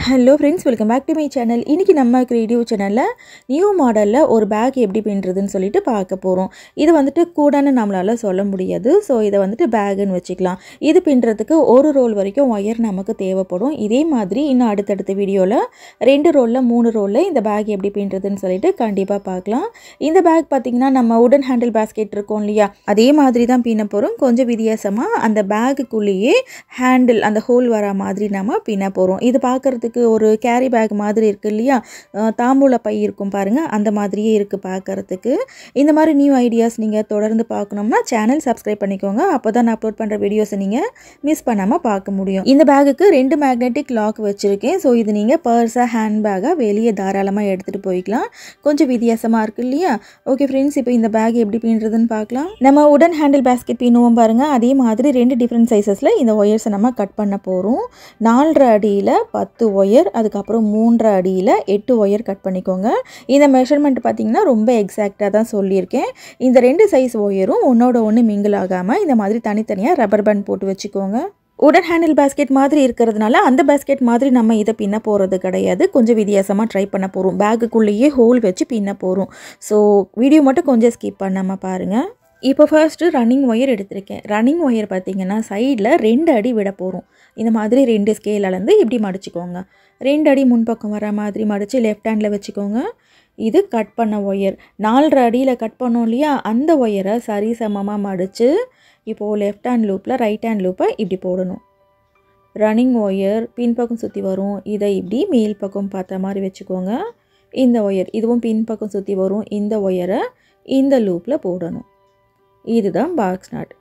Hello friends, welcome back to my channel. இன்றைக்கி நம்ம creative சேனலில் நியூ மாடலில் ஒரு பேக் எப்படி பின்னுறதுன்னு சொல்லிட்டு பார்க்க போகிறோம். இது வந்துட்டு கூடன்னு நம்மளால் சொல்ல முடியாது. ஸோ இதை வந்துட்டு பேக்குன்னு வச்சுக்கலாம். இது பின்னுறதுக்கு ஒரு ரோல் வரைக்கும் ஒயர் நமக்கு தேவைப்படும். இதே மாதிரி இன்னும் அடுத்தடுத்த வீடியோவில் 2 ரோலில் 3 ரோலில் இந்த பேக் எப்படி பின்னுறதுன்னு சொல்லிட்டு கண்டிப்பாக பார்க்கலாம். இந்த பேக் பார்த்திங்கன்னா நம்ம உடன் ஹேண்டில் பேஸ்கெட் இருக்கும் இல்லையா, அதே மாதிரி தான் பின்ன போகிறோம். கொஞ்சம் வித்தியாசமாக அந்த பேக்குக்குள்ளேயே ஹேண்டில் அந்த ஹோல் வர மாதிரி நம்ம பின்ன போகிறோம். இது பார்க்குறதுக்கு ஒரு கேரி பேக் மாதிரி இருக்குது இல்லையா, தாம்பூல பை இருக்கும் பாருங்கள், அந்த மாதிரியே இருக்குது பார்க்குறதுக்கு. இந்த மாதிரி நியூ ஐடியாஸ் நீங்கள் தொடர்ந்து பார்க்கணும்னா சேனல் சப்ஸ்கிரைப் பண்ணிக்கோங்க. அப்போ தான் நான் அப்லோட் பண்ணுற வீடியோஸை நீங்கள் மிஸ் பண்ணாமல் பார்க்க முடியும். இந்த பேக்குக்கு 2 மேக்னெட்டிக் லாக் வச்சுருக்கேன். ஸோ இது நீங்கள் பர்ஸாக ஹேண்ட் பேக்காக வெளியே தாராளமாக எடுத்துகிட்டு போய்க்கலாம். கொஞ்சம் வித்தியாசமாக இருக்குது இல்லையா. ஓகே ஃப்ரெண்ட்ஸ், இப்போ இந்த பேக் எப்படி பின்னுறதுன்னு பார்க்கலாம். நம்ம உடன் ஹேண்டில் பேஸ்கெட் பின்னுவோம் பாருங்கள், அதே மாதிரி 2 டிஃப்ரெண்ட் சைஸஸில் இந்த ஒயர்ஸை நம்ம கட் பண்ண போகிறோம். 4.5 அடியில் 10 ஒயர், அதுக்கப்புறம் 3.5 அடியில் 8 ஒயர் கட் பண்ணிக்கோங்க. இந்த மெஷர்மெண்ட் பார்த்திங்கன்னா ரொம்ப எக்ஸாக்டாக தான் சொல்லியிருக்கேன். இந்த 2 சைஸ் ஒயரும் ஒன்றோட ஒன்று மிங்கிள் ஆகாமல் இந்த மாதிரி தனித்தனியாக ரப்பர் பேண்ட் போட்டு வச்சுக்கோங்க. உடன் ஹேண்டில் பேஸ்கெட் மாதிரி இருக்கிறதுனால அந்த பேஸ்கெட் மாதிரி நம்ம இதை பின்ன போகிறது கிடையாது. கொஞ்சம் வித்தியாசமாக ட்ரை பண்ண போகிறோம். பேக்குக்குள்ளேயே ஹோல் வச்சு பின்ன போகிறோம். ஸோ வீடியோ மட்டும் கொஞ்சம் ஸ்கிப் பண்ணாமல் பாருங்கள். இப்போ ஃபர்ஸ்ட்டு ரன்னிங் ஒயர் எடுத்திருக்கேன். ரன்னிங் ஒயர் பார்த்திங்கன்னா சைடில் 2 அடி விட போகிறோம். இந்த மாதிரி 2 ஸ்கேல் அளந்து இப்படி மடிச்சுக்கோங்க. 2 அடி முன்பக்கம் வர மாதிரி மடித்து லெஃப்ட் ஹேண்டில் வச்சுக்கோங்க. இது கட் பண்ண ஒயர் 4.5 அடியில் கட் பண்ணோம் இல்லையா, அந்த ஒயரை சரி சமமாக மடித்து இப்போது லெஃப்ட் ஹேண்ட் லூப்பில் ரைட் ஹேண்ட் லூப்பை இப்படி போடணும். ரன்னிங் ஒயர் பின்பக்கம் சுற்றி வரும். இதை இப்படி மேல் பக்கம் பார்த்த மாதிரி வச்சுக்கோங்க. இந்த ஒயர் இதுவும் பின்பக்கம் சுற்றி வரும். இந்த ஒயரை இந்த லூப்பில் போடணும். இதுதான் பாக்ஸ் நாட்.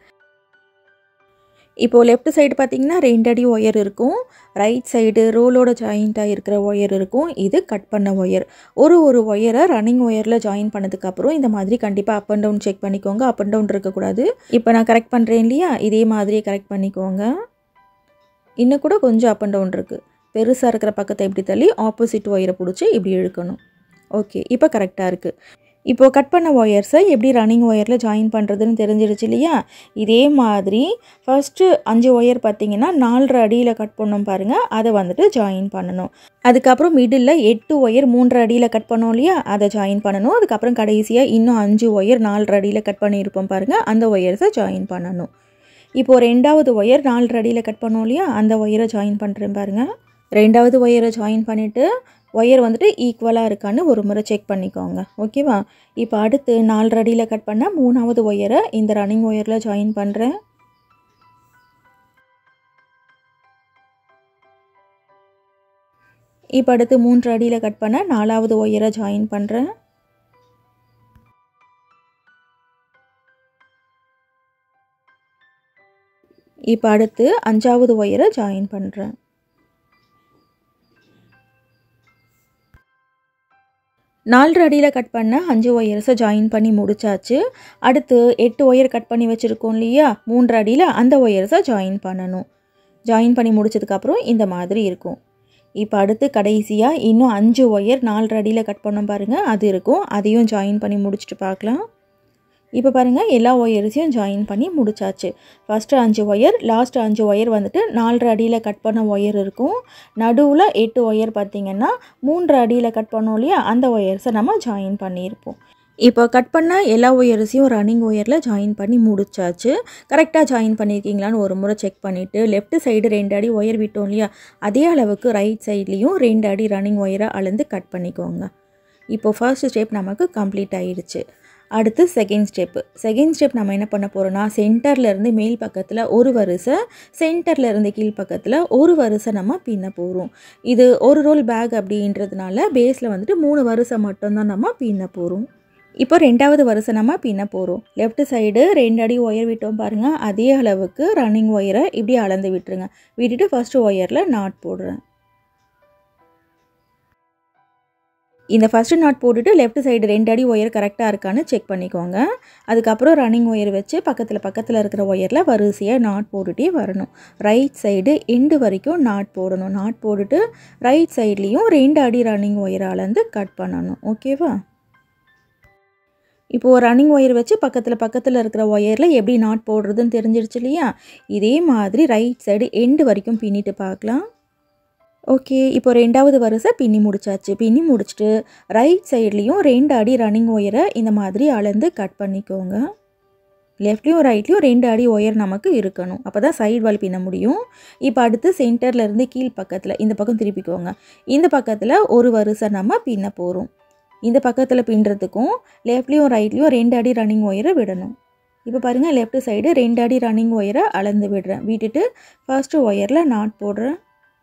இப்போது லெஃப்ட் சைடு பார்த்திங்கன்னா 2 அடி ஒயர் இருக்கும். ரைட் சைடு ரோலோட ஜாயிண்ட்டாக இருக்கிற ஒயர் இருக்கும். இது கட் பண்ண ஒயர். ஒரு ஒயரை ரன்னிங் ஒயரில் ஜாயின் பண்ணதுக்கப்புறம் இந்த மாதிரி கண்டிப்பாக அப் அண்ட் டவுன் செக் பண்ணிக்கோங்க. அப் அண்ட் டவுன் இருக்கக்கூடாது. இப்போ நான் கரெக்ட் பண்ணுறேன் இல்லையா, இதே மாதிரியே கரெக்ட் பண்ணிக்கோங்க. இன்னும் கூட கொஞ்சம் அப் அண்ட் டவுன் இருக்குது. பெருசாக இருக்கிற பக்கத்தை இப்படி தள்ளி ஆப்போசிட் ஒயரை பிடிச்சி இப்படி இழுக்கணும். ஓகே, இப்போ கரெக்டாக இருக்குது. இப்போது கட் பண்ண ஒயர்ஸை எப்படி ரன்னிங் ஒயரில் ஜாயின் பண்ணுறதுன்னு தெரிஞ்சிடுச்சு இல்லையா. இதே மாதிரி ஃபஸ்ட்டு 5 ஒயர் பார்த்திங்கன்னா 4.5 அடியில் கட் பண்ணோம் பாருங்கள், அதை வந்துட்டு ஜாயின் பண்ணணும். அதுக்கப்புறம் மிடில் 8 ஒயர் 3.5 அடியில் கட் பண்ணோம் இல்லையா, அதை ஜாயின் பண்ணணும். அதுக்கப்புறம் கடைசியாக இன்னும் 5 ஒயர் 4.5 அடியில் கட் பண்ணியிருப்போம் பாருங்கள், அந்த ஒயர்ஸை ஜாயின் பண்ணணும். இப்போது 2வது ஒயர் 4.5 அடியில் கட் பண்ணோம் இல்லையா, அந்த ஒயரை ஜாயின் பண்ணுறேன் பாருங்கள். 2வது ஒயரை ஜாயின் பண்ணிவிட்டு ஒயர் வந்துட்டு ஈக்குவலாக இருக்கான்னு ஒரு முறை செக் பண்ணிக்கோங்க. ஓகேவா. இப்போ அடுத்து 4.5 அடியில் கட் பண்ண 3வது ஒயரை இந்த ரன்னிங் ஒயரில் ஜாயின் பண்ணுறேன். இப்போ அடுத்து 3 அடியில் கட் பண்ண 4வது ஒயரை ஜாயின் பண்ணுறேன். இப்போ அடுத்து 5வது ஒயரை ஜாயின் பண்ணுறேன். நாலரை அடியில் கட் பண்ண 5 ஒயர்ஸை ஜாயின் பண்ணி முடிச்சாச்சு. அடுத்து 8 ஒயர் கட் பண்ணி வச்சுருக்கோம் இல்லையா, 3 அடியில் அந்த ஒயர்ஸை ஜாயின் பண்ணணும். ஜாயின் பண்ணி முடிச்சதுக்கப்புறம் இந்த மாதிரி இருக்கும். இப்போ அடுத்து கடைசியாக இன்னும் 5 ஒயர் 4.5 அடியில் கட் பண்ணோம் பாருங்கள், அது இருக்கும். அதையும் ஜாயின் பண்ணி முடிச்சுட்டு பார்க்கலாம். இப்போ பாருங்கள், எல்லா ஒயர்ஸையும் ஜாயின் பண்ணி முடிச்சாச்சு. ஃபஸ்ட்டு 5 ஒயர், லாஸ்ட்டு 5 ஒயர் வந்துட்டு 4.5 அடியில் கட் பண்ண ஒயர் இருக்கும். நடுவில் 8 ஒயர் பார்த்திங்கன்னா 3 அடியில் கட் பண்ணோம் இல்லையா, அந்த ஒயர்ஸை நம்ம ஜாயின் பண்ணியிருப்போம். இப்போ கட் பண்ண எல்லா ஒயர்ஸையும் ரன்னிங் ஒயரில் ஜாயின் பண்ணி முடிச்சாச்சு. கரெக்டாக ஜாயின் பண்ணியிருக்கீங்களான்னு ஒரு முறை செக் பண்ணிவிட்டு லெஃப்ட் சைடு 2 அடி ஒயர் விட்டோம் இல்லையா, அதே அளவுக்கு ரைட் சைட்லேயும் 2 அடி ரன்னிங் ஒயரை அளந்து கட் பண்ணிக்கோங்க. இப்போது ஃபர்ஸ்ட் ஸ்டெப் நமக்கு கம்ப்ளீட் ஆகிடுச்சு. அடுத்து செகண்ட் ஸ்டெப் நம்ம என்ன பண்ண போகிறோன்னா, சென்டர்லேருந்து மேல் பக்கத்தில் ஒரு வரிசை, சென்டர்லேருந்து கீழ் பக்கத்தில் ஒரு வரிசை நம்ம பின்ன போகிறோம். இது ஒரு ரோல் பேக் அப்படின்றதுனால பேஸில் வந்துட்டு 3 வரிசை மட்டும்தான் நம்ம பின்ன போகிறோம். இப்போ 2வது வரிசை நம்ம பின்ன போகிறோம். லெஃப்ட் சைடு 2 அடி ஒயர் விட்டோம் பாருங்கள், அதே அளவுக்கு ரன்னிங் ஒயரை இப்படி அளந்து விட்டுருங்க. விட்டுட்டு ஃபஸ்ட்டு ஒயரில் நாட் போடுறேன். இந்த ஃபஸ்ட்டு நாட் போட்டுட்டு லெஃப்ட் சைடு 2 அடி ஒயர் கரெக்டாக இருக்கான்னு செக் பண்ணிக்கோங்க. அதுக்கப்புறம் ரன்னிங் ஒயர் வச்சு பக்கத்தில் இருக்கிற ஒயரில் வரிசையாக நாட் போட்டுகிட்டே வரணும். ரைட் சைடு எண்டு வரைக்கும் நாட் போடணும். நாட் போட்டுட்டு ரைட் சைட்லேயும் 2 அடி ரன்னிங் ஒயரை அளந்து கட் பண்ணணும். ஓகேவா. இப்போது ரன்னிங் ஒயர் வச்சு பக்கத்தில் இருக்கிற ஒயரில் எப்படி நாட் போடுறதுன்னு தெரிஞ்சிருச்சு இல்லையா. இதே மாதிரி ரைட் சைடு எண்டு வரைக்கும் பின்னிட்டு பார்க்கலாம். ஓகே, இப்போ 2வது வரிசை பின்னி முடிச்சாச்சு. பின்னி முடிச்சுட்டு ரைட் சைட்லேயும் 2 அடி ரன்னிங் ஒயரை இந்த மாதிரி அளந்து கட் பண்ணிக்கோங்க. லெஃப்ட்லேயும் ரைட்லேயும் 2 அடி ஒயர் நமக்கு இருக்கணும். அப்போ தான் சைடு வால் பின்ன முடியும். இப்போ அடுத்து சென்டர்லேருந்து கீழ் பக்கத்தில் இந்த பக்கம் திருப்பிக்கோங்க. இந்த பக்கத்தில் ஒரு வரிசை நம்ம பின்ன போகிறோம். இந்த பக்கத்தில் பின்னுறதுக்கும் லெஃப்ட்லேயும் ரைட்லேயும் 2 அடி ரன்னிங் ஒயரை விடணும். இப்போ பாருங்கள், லெஃப்ட் சைடு 2 அடி ரன்னிங் ஒயரை அளந்து விடுறேன். விட்டுட்டு ஃபர்ஸ்ட்டு ஒயரில் நாட் போடுறேன்.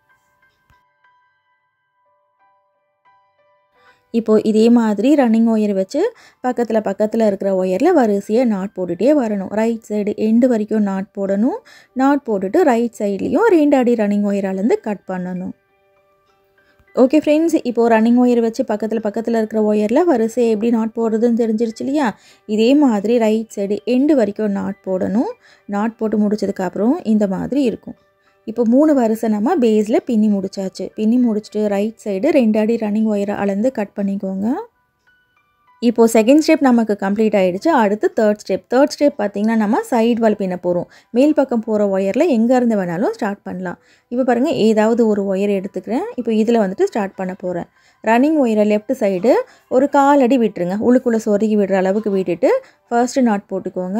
இப்போது இதே மாதிரி ரன்னிங் ஒயர் வச்சு பக்கத்தில் இருக்கிற ஒயரில் வரிசையாக நாட் போட்டுகிட்டே வரணும். ரைட் சைடு எண்டு வரைக்கும் நாட் போடணும். நாட் போட்டுட்டு ரைட் சைட்லேயும் 2 அடி ரன்னிங் ஒயராலேருந்து கட் பண்ணணும். ஓகே ஃப்ரெண்ட்ஸ், இப்போது ரன்னிங் ஒயர் வச்சு பக்கத்தில் இருக்கிற ஒயரில் வரிசையை எப்படி நாட் போடுறதுன்னு தெரிஞ்சிருச்சு இல்லையா? இதே மாதிரி ரைட் சைடு எண்டு வரைக்கும் நாட் போடணும். நாட் போட்டு முடிச்சதுக்கப்புறம் இந்த மாதிரி இருக்கும். இப்போ 3 வரிசை நம்ம பேஸில் பின்னி முடிச்சாச்சு. பின்னி முடிச்சுட்டு ரைட் சைடு 2 அடி ரன்னிங் ஒயரை அளந்து கட் பண்ணிக்கோங்க. இப்போது செகண்ட் ஸ்டெப் நமக்கு கம்ப்ளீட் ஆகிடுச்சு. அடுத்து தேர்ட் ஸ்டெப் பார்த்திங்கன்னா நம்ம சைடு வால் பின்ன போகிறோம். மேல் பக்கம் போகிற ஒயரில் எங்கேருந்து வேணாலும் ஸ்டார்ட் பண்ணலாம். இப்போ பாருங்கள், ஏதாவது ஒரு ஒயர் எடுத்துக்கிறேன். இப்போ இதில் வந்துட்டு ஸ்டார்ட் பண்ண போகிறேன். ரன்னிங் ஒயரை லெஃப்ட் சைடு ஒரு 4 அடி விட்டுருங்க. உள்ளுக்குள்ளே சொருகி விடுற அளவுக்கு விட்டுட்டு ஃபர்ஸ்ட்டு நாட் போட்டுக்கோங்க.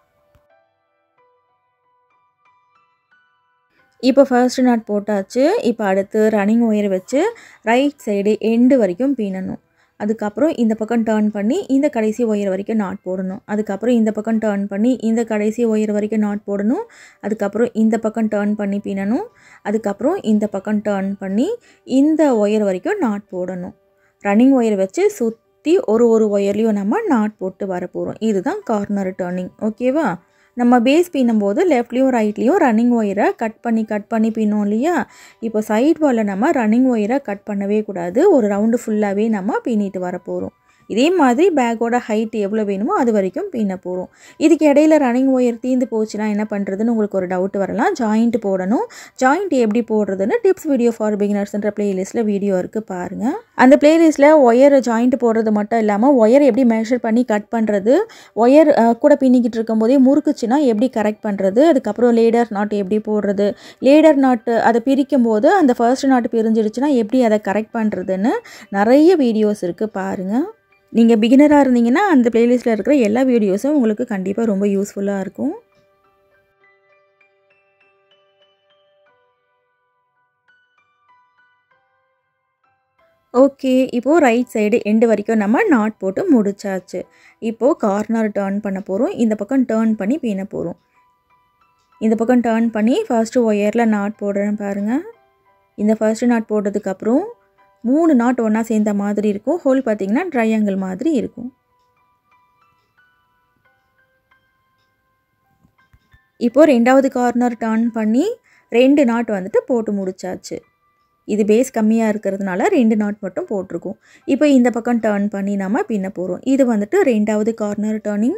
இப்போ ஃபர்ஸ்ட் நாட் போட்டாச்சு. இப்போ அடுத்து ரன்னிங் ஒயர் வச்சு ரைட் சைடு எண்டு வரைக்கும் பின்னணும். அதுக்கப்புறம் இந்த பக்கம் டர்ன் பண்ணி இந்த கடைசி ஒயர் வரைக்கும் நாட் போடணும். அதுக்கப்புறம் இந்த பக்கம் டர்ன் பண்ணி இந்த கடைசி ஒயர் வரைக்கும் நாட் போடணும். அதுக்கப்புறம் இந்த பக்கம் டர்ன் பண்ணி பின்னணும். அதுக்கப்புறம் இந்த பக்கம் டர்ன் பண்ணி இந்த ஒயர் வரைக்கும் நாட் போடணும். ரன்னிங் ஒயர் வச்சு சுற்றி ஒரு ஒயர்லேயும் நம்ம நாட் போட்டு வர போகிறோம். இதுதான் கார்னர் டர்னிங். ஓகேவா? நம்ம பேஸ் பின்னும்போது லெஃப்ட்லேயும் ரைட்லேயும் ரன்னிங் ஒயரை கட் பண்ணி பின்னோம் இல்லையா? இப்போ சைட் வாலில் நம்ம ரன்னிங் ஒயரை கட் பண்ணவே கூடாது. ஒரு ரவுண்டு ஃபுல்லாகவே நம்ம பின்னிட்டு வர போகிறோம். இதே மாதிரி பேக்கோட ஹைட் எவ்வளோ வேணுமோ அது வரைக்கும் பின்ன போகிறோம். இதுக்கு இடையில ரன்னிங் ஒயர் தீந்து போச்சுன்னா என்ன பண்ணுறதுன்னு உங்களுக்கு ஒரு டவுட் வரலாம். ஜாயிண்ட் போடணும். ஜாயிண்ட் எப்படி போடுறதுன்னு டிப்ஸ் வீடியோ ஃபார் பிகினர்ஸ்ன்ற பிளேலிஸ்ட்டில் வீடியோ இருக்குது பாருங்கள். அந்த பிளேலிஸ்ட்டில் ஒயர் ஜாயிண்ட் போடுறது மட்டும் இல்லாமல் ஒயர் எப்படி மெஷர் பண்ணி கட் பண்ணுறது, ஒயர் கூட பின்னிக்கிட்டு இருக்கும் போதே முறுக்குச்சுன்னா எப்படி கரெக்ட் பண்ணுறது, அதுக்கப்புறம் லேடர் நாட் எப்படி போடுறது, லேடர் நாட்டு அதை பிரிக்கும் போது அந்த ஃபர்ஸ்ட் நாட் பிரிஞ்சிடுச்சுன்னா எப்படி அதை கரெக்ட் பண்ணுறதுன்னு நிறைய வீடியோஸ் இருக்குது பாருங்கள். நீங்கள் பிகினராக இருந்தீங்கன்னா அந்த பிளேலிஸ்ட்டில் இருக்கிற எல்லா வீடியோஸும் உங்களுக்கு கண்டிப்பாக ரொம்ப யூஸ்ஃபுல்லாக இருக்கும். ஓகே, இப்போது ரைட் சைடு எண்டு வரைக்கும் நம்ம நாட் போட்டு முடிச்சாச்சு. இப்போது கார்னர் டர்ன் பண்ண போகிறோம். இந்த பக்கம் டர்ன் பண்ணி பின்ன போகிறோம். இந்த பக்கம் டர்ன் பண்ணி ஃபர்ஸ்ட்டு ஒயரில் நாட் போடுறேன் பாருங்கள். இந்த ஃபர்ஸ்ட்டு நாட் போட்டதுக்கப்புறம் 3 நாட் ஒன்றா சேர்ந்த மாதிரி இருக்கும். ஹோல் பார்த்திங்கன்னா ட்ரையாங்கிள் மாதிரி இருக்கும். இப்போது 2வது கார்னர் டர்ன் பண்ணி 2 நாட் வந்துட்டு போட்டு முடிச்சாச்சு. இது பேஸ் கம்மியாக இருக்கிறதுனால 2 நாட் மட்டும் போட்டிருக்கோம். இப்போ இந்த பக்கம் டர்ன் பண்ணி நம்ம பின்ன போகிறோம். இது வந்துட்டு 2வது கார்னர் டர்னிங்.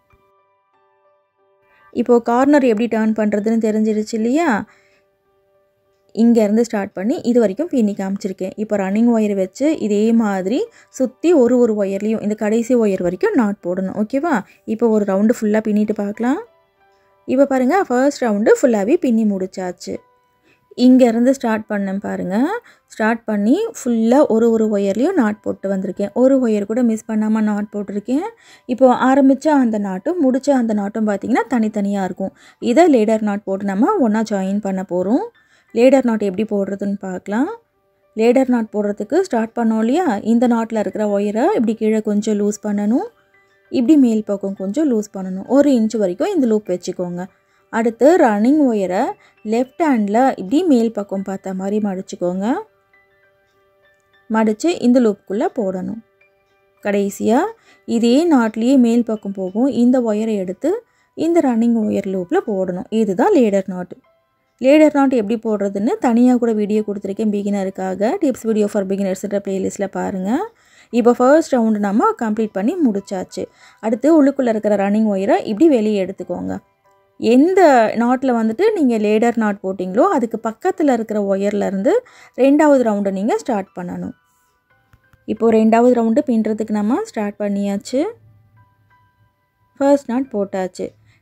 இப்போது கார்னர் எப்படி டர்ன் பண்ணுறதுன்னு தெரிஞ்சிருச்சு இல்லையா? இங்கேருந்து ஸ்டார்ட் பண்ணி இது வரைக்கும் பின்னி காமிச்சிருக்கேன். இப்போ ரன்னிங் ஒயர் வச்சு இதே மாதிரி சுற்றி ஒரு ஒயர்லேயும் இந்த கடைசி ஒயர் வரைக்கும் நாட் போடணும். ஓகேவா? இப்போ ஒரு ரவுண்டு ஃபுல்லாக பின்னிட்டு பார்க்கலாம். இப்போ பாருங்கள், ஃபர்ஸ்ட் ரவுண்டு ஃபுல்லாகவே பின்னி முடிச்சாச்சு. இங்கேருந்து ஸ்டார்ட் பண்ணேன் பாருங்கள். ஸ்டார்ட் பண்ணி ஃபுல்லாக ஒரு ஒயர்லேயும் நாட் போட்டு வந்திருக்கேன். ஒரு ஒயர் கூட மிஸ் பண்ணாமல் நாட் போட்டிருக்கேன். இப்போது ஆரம்பித்த அந்த நாட்டும் முடித்த அந்த நாட்டும் பார்த்திங்கன்னா தனித்தனியாக இருக்கும். இதை லேடர் நாட் போட்டு நம்ம ஒன்றா ஜாயின் பண்ண போகிறோம். லேடர் நாட் எப்படி போடுறதுன்னு பார்க்கலாம். லேடர் நாட் போடுறதுக்கு ஸ்டார்ட் பண்ணோம் இல்லையா? இந்த நாட்டில் இருக்கிற ஒயரை இப்படி கீழே கொஞ்சம் லூஸ் பண்ணணும். இப்படி மேல் பக்கம் கொஞ்சம் லூஸ் பண்ணணும். 1 இன்ச் வரைக்கும் இந்த லூப் வச்சுக்கோங்க. அடுத்து ரன்னிங் ஒயரை லெஃப்ட் ஹேண்டில் இப்படி மேல் பக்கம் பார்த்த மாதிரி மடிச்சுக்கோங்க. மடித்து இந்த லூப்புக்குள்ளே போடணும். கடைசியாக இதே நாட்லேயே மேல் பக்கம் போகும் இந்த ஒயரை எடுத்து இந்த ரன்னிங் ஒயர் லூப்பில் போடணும். இதுதான் லேடர் நாட்டு. லேடர் நாட் எப்படி போடுறதுன்னு தனியாக கூட வீடியோ கொடுத்துருக்கேன் பிகினருக்காக. டிப்ஸ் வீடியோ ஃபார் பிகினர்ஸ்ன்ற பிளேலிஸ்ட்டில் பாருங்கள். இப்போ ஃபர்ஸ்ட் ரவுண்டு நம்ம கம்ப்ளீட் பண்ணி முடிச்சாச்சு. அடுத்து உள்ளுக்குள்ளே இருக்கிற ரன்னிங் ஒயரை இப்படி வெளியே எடுத்துக்கோங்க. எந்த நாட்டில் வந்துட்டு நீங்கள் லேடர் நாட் போட்டிங்களோ அதுக்கு பக்கத்தில் இருக்கிற ஒயர்லேருந்து 2வது ரவுண்டை நீங்கள் ஸ்டார்ட் பண்ணணும். இப்போது 2வது ரவுண்டு பின்னுறதுக்கு நம்ம ஸ்டார்ட் பண்ணியாச்சு. ஃபர்ஸ்ட் நாட் போட்டாச்சு.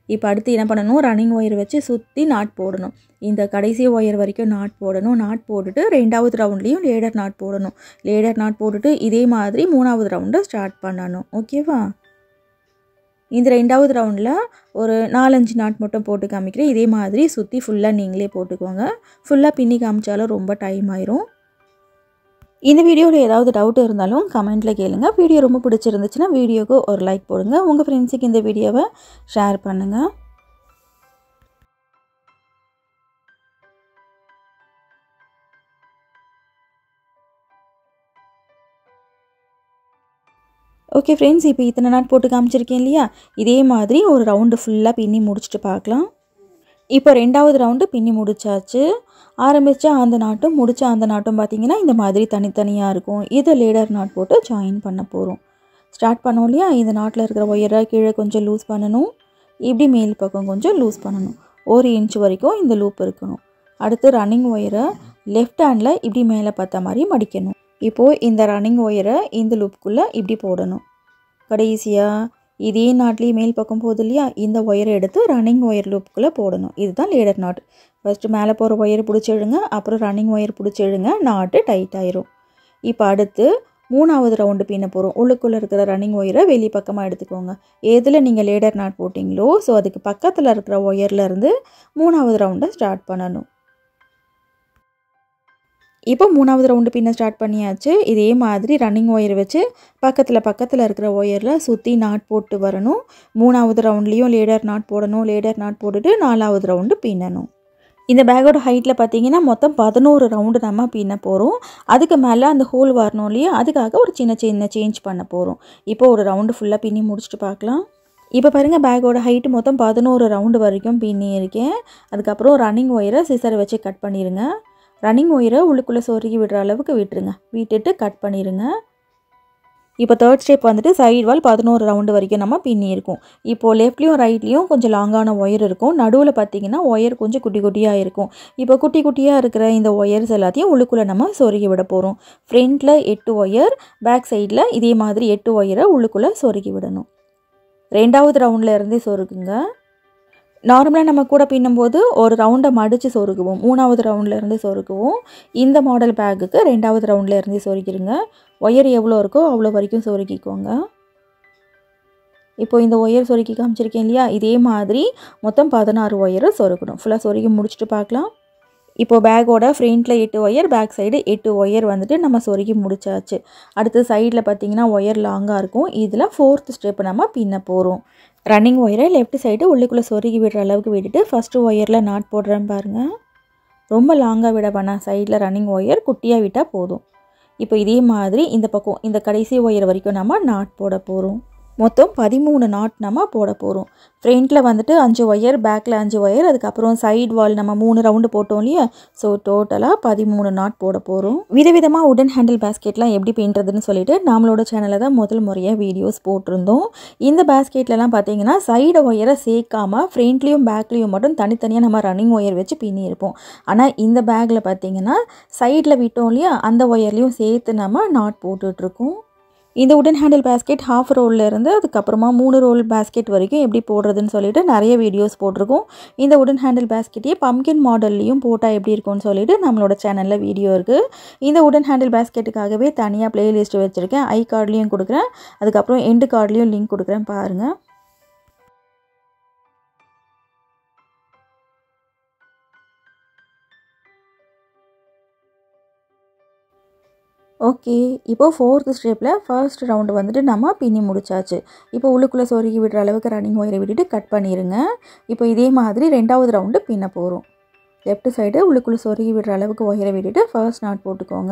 இப்போ அடுத்து என்ன பண்ணணும், ரன்னிங் ஒயர் வச்சு சுற்றி நாட் போடணும். இந்த கடைசி ஒயர் வரைக்கும் நாட் போடணும். நாட் போட்டுட்டு 2வது ரவுண்ட்லேயும் லேடர் நாட் போடணும். லேடர் நாட் போட்டுட்டு இதே மாதிரி 3வது ரவுண்டை ஸ்டார்ட் பண்ணணும். ஓகேவா? இந்த 2வது ரவுண்டில் ஒரு 4-5 நாட் மட்டும் போட்டு காமிக்கிறேன். இதே மாதிரி சுற்றி ஃபுல்லாக நீங்களே போட்டுக்கோங்க. ஃபுல்லாக பின்னி காமிச்சாலும் ரொம்ப டைம் ஆயிரும். இந்த வீடியோவில் ஏதாவது டவுட் இருந்தாலும் கமெண்ட்டில் கேளுங்க. வீடியோ ரொம்ப பிடிச்சிருந்துச்சுன்னா வீடியோக்கு ஒரு லைக் போடுங்க. உங்கள் ஃப்ரெண்ட்ஸுக்கு இந்த வீடியோவை ஷேர் பண்ணுங்கள். ஓகே ஃப்ரெண்ட்ஸ், இப்போ இத்தனை நாட் போட்டு காமிச்சிருக்கேன் இல்லையா, இதே மாதிரி ஒரு ரவுண்டு ஃபுல்லாக பின்னி முடிச்சுட்டு பார்க்கலாம். இப்போ 2வது ரவுண்டு பின்னி முடிச்சாச்சு. ஆரம்பித்த அந்த நாட்டும் முடித்த அந்த நாட்டும் பார்த்திங்கன்னா இந்த மாதிரி தனித்தனியாக இருக்கும். இதை லேடர் நாட் போட்டு ஜாயின் பண்ண போகிறோம். ஸ்டார்ட் பண்ணோம் இல்லையா, இந்த நாட்டில் இருக்கிற ஒயரை கீழே கொஞ்சம் லூஸ் பண்ணணும். இப்படி மேல் பக்கம் கொஞ்சம் லூஸ் பண்ணணும். 1 இன்ச் வரைக்கும் இந்த லூப் இருக்கணும். அடுத்து ரன்னிங் ஒயரை லெஃப்ட் ஹேண்டில் இப்படி மேலே பார்த்த மாதிரி மடிக்கணும். இப்போது இந்த ரன்னிங் ஒயரை இந்த லூப்புக்குள்ளே இப்படி போடணும். கடைசியாக இதே நாட்லேயே மேல் பக்கம் போகுது இல்லையா, இந்த ஒயரை எடுத்து ரன்னிங் ஒயர் லூப்புக்குள்ளே போடணும். இதுதான் லேடர் நாட். ஃபஸ்ட்டு மேலே போகிற ஒயர் பிடிச்சி இழுங்க, அப்புறம் ரன்னிங் ஒயர் பிடிச்சி இழுங்க, நாட்டு டைட் ஆயிரும். இப்போ அடுத்து 3வது ரவுண்டு பின்ன போகிறோம். உள்ளுக்குள்ளே இருக்கிற ரன்னிங் ஒயரை வெளி பக்கமாக எடுத்துக்கோங்க. எதில் நீங்கள் லேடர் நாட் போட்டிங்களோ ஸோ அதுக்கு பக்கத்தில் இருக்கிற ஒயர்லேருந்து 3வது ரவுண்டை ஸ்டார்ட் பண்ணணும். இப்போ 3வது ரவுண்டு பின்ன ஸ்டார்ட் பண்ணியாச்சு. இதே மாதிரி ரன்னிங் ஒயர் வச்சு பக்கத்தில் இருக்கிற ஒயரில் சுற்றி நாட் போட்டு வரணும். 3வது ரவுண்ட்லேயும் லேடர் நாட் போடணும். லேடர் நாட் போட்டுட்டு 4வது ரவுண்டு பின்னணும். இந்த பேக்கோட ஹைட்டில் பார்த்தீங்கன்னா மொத்தம் 11 ரவுண்டு நம்ம பின்ன போகிறோம். அதுக்கு மேலே அந்த ஹோல் வரணும் இல்லையா, அதுக்காக ஒரு சின்ன சேஞ்ச் பண்ண போகிறோம். இப்போ ஒரு ரவுண்டு ஃபுல்லாக பின்னி முடிச்சுட்டு பார்க்கலாம். இப்போ பாருங்கள், பேக்கோட ஹைட்டு மொத்தம் 11 ரவுண்டு வரைக்கும் பின்னி இருக்கேன். அதுக்கப்புறம் ரன்னிங் ஒயரை சிசரை வச்சு கட் பண்ணிடுங்க. ரன்னிங் ஒயரை உள்ளுக்குள்ளே சொருகி விடுற அளவுக்கு விட்டுருங்க. விட்டுட்டு கட் பண்ணிடுங்க. இப்போ 3rd ஸ்டெப் வந்துட்டு சைடு வால் 11 ரவுண்டு வரைக்கும் நம்ம பின்னி இருக்கும். இப்போது லெஃப்ட்லேயும் ரைட்லேயும் கொஞ்சம் லாங்கான ஒயர் இருக்கும். நடுவில் பார்த்திங்கன்னா ஒயர் கொஞ்சம் குட்டி குட்டியாக இருக்கும். இப்போ குட்டி குட்டியாக இருக்கிற இந்த ஒயர்ஸ் எல்லாத்தையும் உள்ளுக்குள்ளே நம்ம சொருகி விட போகிறோம். ஃப்ரண்ட்டில் 8 ஒயர், பேக் சைடில் இதே மாதிரி 8 ஒயரை உள்ளுக்குள்ளே சொருகி விடணும். 2வது ரவுண்டில் இருந்தே சொருகுங்க. நார்மலாக நம்ம கூட பின்னும்போது ஒரு ரவுண்டை மடித்து சொருகுவோம். 3வது ரவுண்டில் இருந்து சொருகுவோம். இந்த மாடல் பேக்குக்கு 2வது ரவுண்டில் இருந்து சொருகிடுங்க. ஒயர் எவ்வளோ இருக்கோ அவ்வளோ வரைக்கும் சொருகிக்கோங்க. இப்போ இந்த ஒயர் சொருகி காமிச்சிருக்கேன் இல்லையா, இதே மாதிரி மொத்தம் 16 ஒயரை சொருகணும். ஃபுல்லாக சொருகி முடிச்சுட்டு பார்க்கலாம். இப்போது பேக்கோட ஃப்ரண்ட்டில் 8 ஒயர், பேக் சைடு 8 ஒயர் வந்துட்டு நம்ம சொருகி முடிச்சாச்சு. அடுத்து சைடில் பார்த்திங்கன்னா ஒயர் லாங்காக இருக்கும். இதில் 4th ஸ்டெப் நம்ம பின்ன போகிறோம். ரன்னிங் ஒயரை லெஃப்ட் சைடு உள்ளுக்குள்ளே சொருகி விடுற அளவுக்கு விட்டுட்டு ஃபஸ்ட்டு ஒயரில் நாட் போடுறேன் பாருங்கள். ரொம்ப லாங்காக விட வேணாம். சைடில் ரன்னிங் ஒயர் குட்டியாக விட்டால் போதும். இப்போ இதே மாதிரி இந்த பக்கம் இந்த கடைசி ஒயர் வரைக்கும் நம்ம நாட் போட போகிறோம். மொத்தம் 13 நாட் நம்ம போட போகிறோம். ஃப்ரண்ட்டில் வந்துட்டு 5 ஒயர், பேக்கில் 5 ஒயர், அதுக்கப்புறம் சைடு வால் நம்ம 3 ரவுண்டு போட்டோம் இல்லையா, ஸோ டோட்டலாக 13 நாட் போட போகிறோம். விதவிதமாக உடன் ஹேண்டில் பேஸ்கெட்லாம் எப்படி பின்னுறதுன்னு சொல்லிட்டு நம்மளோட சேனலில் தான் முதல் முறையாக வீடியோஸ் போட்டிருந்தோம். இந்த பேஸ்கெட்லலாம் பார்த்தீங்கன்னா சைடு ஒயரை சேர்க்காமல் ஃப்ரண்ட்லேயும் பேக்லேயும் மட்டும் தனித்தனியாக நம்ம ரன்னிங் ஒயர் வச்சு பின்னியிருப்போம். ஆனால் இந்த பேக்கில் பார்த்தீங்கன்னா சைடில் விட்டோம் இல்லையா, அந்த ஒயர்லேயும் சேர்த்து நம்ம நாட் போட்டுட்ருக்கோம். இந்த உடன் ஹேண்டில் பேஸ்கெட் ஹாஃப் ரோல்லேருந்து அதுக்கப்புறமா 3 ரோல் பேஸ்கெட் வரைக்கும் எப்படி போடுறதுன்னு சொல்லிட்டு நிறைய வீடியோஸ் போட்டிருக்கோம். இந்த உடன் ஹேண்டில் பேஸ்கெட்டையே பம்கின் மாடல்லையும் போட்டால் எப்படி இருக்கும்னு சொல்லிட்டு நம்மளோட சேனலில் வீடியோ இருக்குது. இந்த உடன் ஹேண்டில் பேஸ்கெட்டுக்காகவே தனியாக ப்ளேலிஸ்ட் வச்சுருக்கேன். ஐ கார்ட்லேயும் கொடுக்குறேன், அதுக்கப்புறம் எண்டு கார்ட்லேயும் லிங்க் கொடுக்குறேன் பாருங்கள். ஓகே, இப்போது 4th ஸ்டெப்பில் ஃபர்ஸ்ட் ரவுண்டு வந்துட்டு நம்ம பின்னி முடிச்சாச்சு. இப்போ உள்ளுக்குள்ளே சொருகி விடுற அளவுக்கு ரன்னிங் ஒயரை விட்டுட்டு கட் பண்ணிடுங்க. இப்போ இதே மாதிரி 2வது ரவுண்டு பின்ன போகிறோம். லெஃப்ட் சைடு உள்ளுக்குள்ளே சொருகி விடுற அளவுக்கு ஒயரை விட்டுட்டு ஃபர்ஸ்ட் நாட் போட்டுக்கோங்க.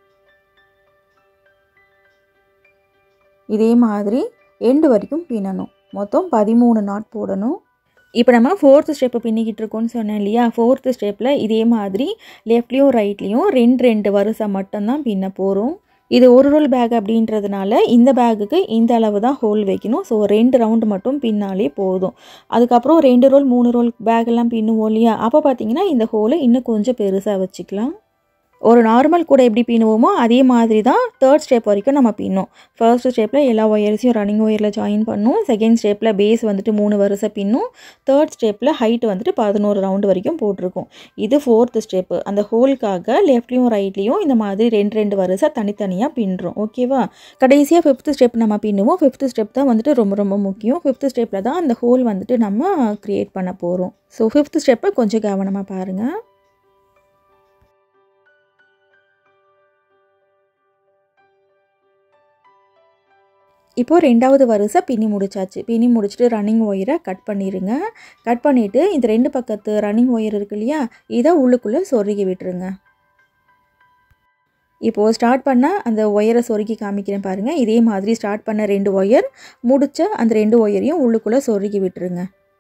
இதே மாதிரி எண்டு வரைக்கும் பின்னணும். மொத்தம் 13 நாட் போடணும். இப்போ நம்ம 4th ஸ்டெப்பு பின்னிக்கிட்டு இருக்கோம்னு சொன்னேன் இல்லையா, 4th ஸ்டெப்பில் இதே மாதிரி லெஃப்ட்லேயும் ரைட்லேயும் 2 வரிசை மட்டும்தான் பின்ன போகிறோம். இது ஒரு ரோல் பேக் அப்படின்றதுனால இந்த பேக்குக்கு இந்த அளவு தான் ஹோல் வைக்கணும். ஸோ 2 ரவுண்டு மட்டும் பின்னாலே போதும். அதுக்கப்புறம் 2 ரோல் 3 ரோல் பேக்கெல்லாம் பின்னுவோம் இல்லையா, அப்போ பார்த்தீங்கன்னா இந்த ஹோலை இன்னும் கொஞ்சம் பெருசாக வச்சுக்கலாம். ஒரு நார்மல் கூட எப்படி பின்னுவோமோ அதே மாதிரி தான் தேர்ட் ஸ்டெப் வரைக்கும் நம்ம பின்னும். ஃபர்ஸ்ட் ஸ்டெப்பில் எல்லா ஒயர்ஸையும் ரன்னிங் ஒயரில் ஜாயின் பண்ணும். செகண்ட் ஸ்டெப்பில் பேஸ் வந்துட்டு 3 வரிசை பின்னும். தேர்ட் ஸ்டெப்பில் ஹைட் வந்துட்டு 11 ரவுண்டு வரைக்கும் போட்டிருக்கும். இது ஃபோர்த் ஸ்டெப்பு. அந்த ஹோல்க்காக லெஃப்ட்லேயும் ரைட்லேயும் இந்த மாதிரி 2 வரிசை தனித்தனியாக பின்னுறோம். ஓகேவா? கடைசியாக ஃபிஃப்த் ஸ்டெப் நம்ம பின்னுவோம். ஃபிஃப்த் ஸ்டெப் தான் வந்துட்டு ரொம்ப ரொம்ப முக்கியம். ஃபிஃப்த் ஸ்டெப்பில் தான் அந்த ஹோல் வந்துட்டு நம்ம க்ரியேட் பண்ண போகிறோம். ஸோ ஃபிஃப்த் ஸ்டெப்பை கொஞ்சம் கவனமாக பாருங்கள். இப்போது 2வது வரிசை பின்னி முடிச்சாச்சு. பின்னி முடிச்சுட்டு ரன்னிங் ஒயரை கட் பண்ணிடுங்க. கட் பண்ணிவிட்டு இந்த 2 பக்கத்து ரன்னிங் ஒயர் இருக்கு இல்லையா, இதை உள்ளுக்குள்ளே சொருகி விட்டுருங்க. இப்போது ஸ்டார்ட் பண்ண அந்த ஒயரை சொருகி காமிக்கிறேன் பாருங்கள். இதே மாதிரி ஸ்டார்ட் பண்ண 2 ஒயர் முடிச்ச அந்த 2 ஒயரையும் உள்ளுக்குள்ளே சொருகி விட்டுருங்க.